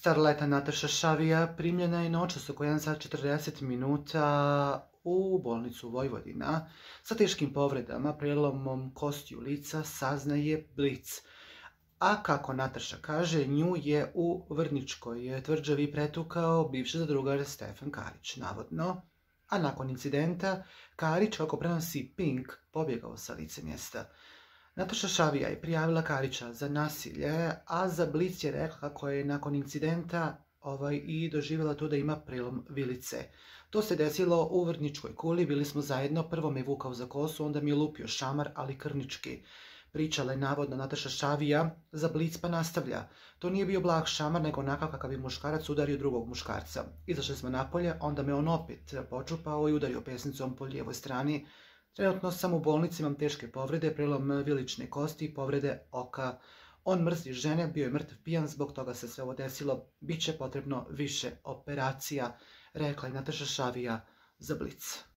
Starleta Nataša Šavija primljena je noćas oko 1 sat 40 minuta u bolnicu Vojvodina sa teškim povredama, prelomom kostiju lica, saznaje Blic. A kako Nataša kaže, nju je u Vrničkoj tvrđavi pretukao bivši zadrugar Stefan Karić, navodno. A nakon incidenta, Karić, kako prenosi Pink, pobjegao sa lice mjesta. Nataša Šavija je prijavila Karića za nasilje, a za Blic je rekla kako je nakon incidenta i doživjela to da ima prelom vilice. To se desilo u Vrničkoj kuli, bili smo zajedno, prvo me vukao za kosu, onda mi je lupio šamar, ali krnički. Pričala je navodno Nataša Šavija, za Blic pa nastavlja. To nije bio blag šamar, nego onakav kakav bi muškarac udario drugog muškarca. Izašli smo napolje, onda me on opet počupao i udario pesnicom po lijevoj strani. Trenutno sam u bolnici, imam teške povrede, prelom vilične kosti i povrede oka. On mrzi žene, bio je mrtav pijan, zbog toga se sve ovo desilo. Biće potrebno više operacija, rekla je Nataša Šavija za Blic.